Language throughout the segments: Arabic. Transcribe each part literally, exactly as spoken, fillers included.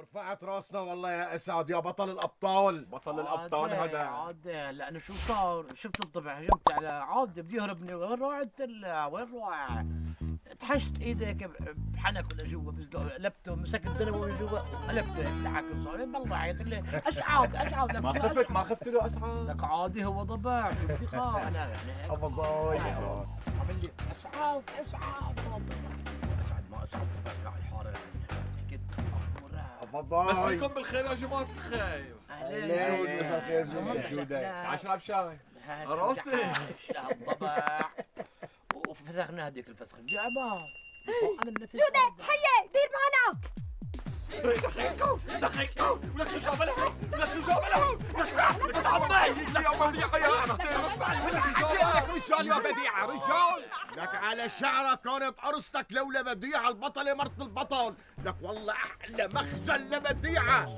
رفعت راسنا والله يا اسعد يا بطل الابطال. بطل الابطال هذا. عادة لانه شو صار؟ شفت الضبع هجمت على عادة بده يهربني. وين رحت؟ وين رايح؟ طحشت ايدك بحنك ولا جوا قلبته مسك الدرب من جوا قلبته هيك لحق صار بالله عيط لي اسعد اسعد لك. ما خفت ما خفت له اسعد. لك عادي هو ضبع شو بدي خاف انا يعني. ابضاي عمل لي اسعد اسعد اسعد ما اسعد ضبع الحاره كده. ابضاي مسيكم بالخير يا جماعة الخير. اهلين مساء الخير جودة. تعال اشرب شاي. راسي الضبع وفسخنا هذيك الفسخه جابها. جودة حية دير بالك. دخيلكم دخيلكم ولك شو جاب لهم ولك شو جاب لهم لك تعطي لك يا بديعة يا عشانك رجال يا بديعة رجال. لك على شعرك كانت عروستك لولا بديعة البطلة مرت البطل. لك والله احلى مخزن لبديعة.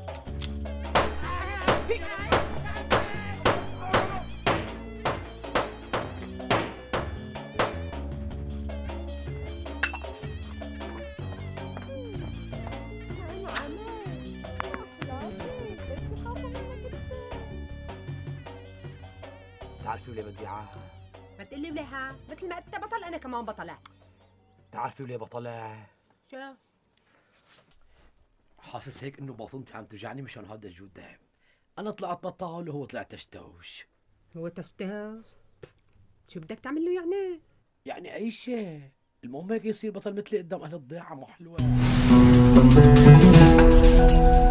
بتعرفي وليه بديعة؟ ما تقلي وليها مثل ما انت بطل انا كمان بطلة. بتعرفي وليه بطلة؟ شو؟ حاسس هيك انه باطنتي عم توجعني مشان هذا الجودة. انا طلعت بطال وهو طلع تشتوش. هو تستهز؟ شو بدك تعمل له يعني؟ يعني اي شيء، المهم هيك يصير بطل مثلي قدام اهل الضيعة. مو حلوة.